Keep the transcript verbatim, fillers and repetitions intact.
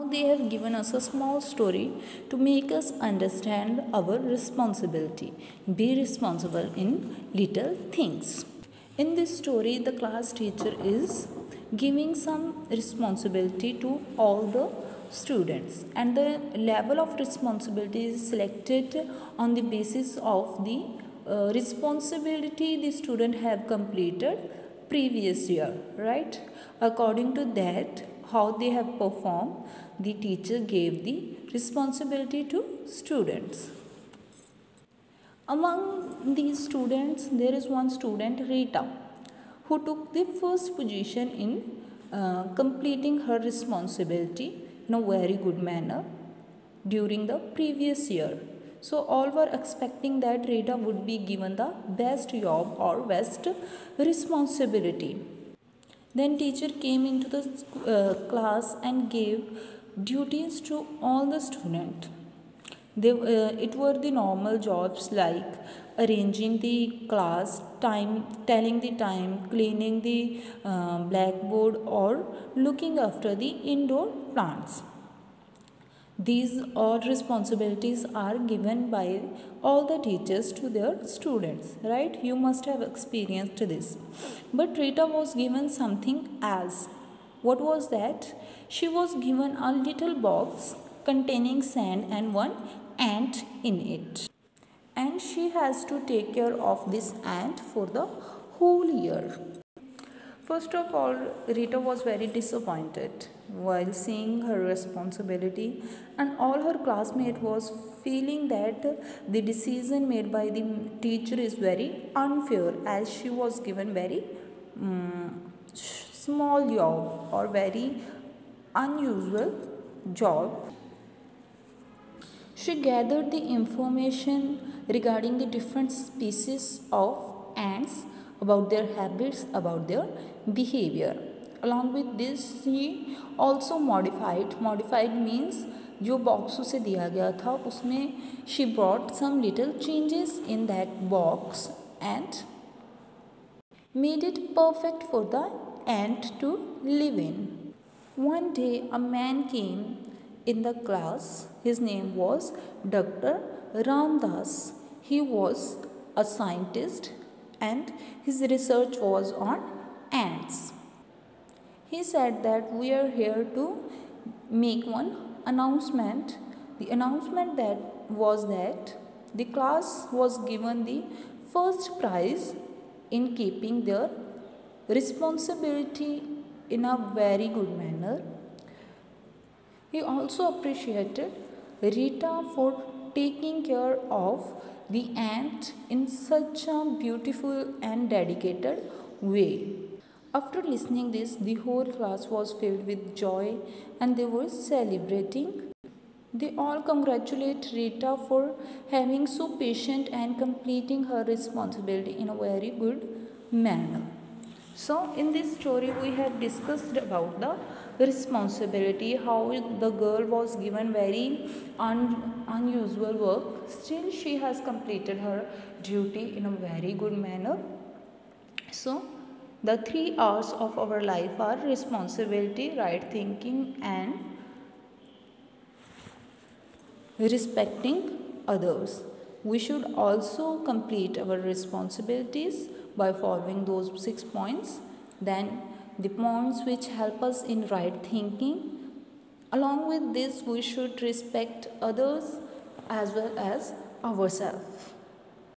they have given us a small story to make us understand our responsibility. Be responsible in little things. In this story, the class teacher is giving some responsibility to all the students, and the level of responsibility is selected on the basis of the uh, responsibility the student have completed previous year, right? According to that, how they have performed, the teacher gave the responsibility to students. Among these students, there is one student, Rita, who took the first position in uh, completing her responsibility in a very good manner during the previous year. So all were expecting that Rita would be given the best job or best responsibility. Then teacher came into the uh, class and gave duties to all the students. They, uh, it were the normal jobs like arranging the class, time, telling the time, cleaning the uh, blackboard, or looking after the indoor plants. These all responsibilities are given by all the teachers to their students, right? You must have experienced this. But Rita was given something else. What was that? She was given a little box containing sand and one ant in it. And she has to take care of this ant for the whole year. First of all, Rita was very disappointed while seeing her responsibility, and all her classmates was feeling that the decision made by the teacher is very unfair, as she was given very um, small job or very unusual job. She gathered the information regarding the different species of ants, about their habits, about their behavior. Along with this, she also modified. Modified means जो box उसे दिया गया था उसमें she brought some little changes in that box and made it perfect for the ant to live in. One day a man came in the class. His name was Doctor Ramdas. He was a scientist and his research was on ants. He said that we are here to make one announcement. The announcement that was that the class was given the first prize in keeping their responsibility in a very good manner. He also appreciated Rita for taking care of the ant in such a beautiful and dedicated way. After listening this, the whole class was filled with joy and they were celebrating. They all congratulate Rita for having so patient and completing her responsibility in a very good manner. So in this story we have discussed about the responsibility, how the girl was given very un unusual work, still she has completed her duty in a very good manner. So the three R's of our life are responsibility, right thinking, and respecting others. We should also complete our responsibilities by following those six points. Then the points which help us in right thinking. Along with this, we should respect others as well as ourselves.